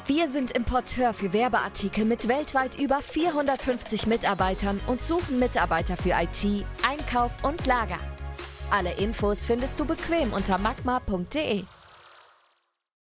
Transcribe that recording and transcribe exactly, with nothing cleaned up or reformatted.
Wir sind Importeur für Werbeartikel mit weltweit über vierhundertfünfzig Mitarbeitern und suchen Mitarbeiter für I T, Einkauf und Lager. Alle Infos findest du bequem unter magma punkt de.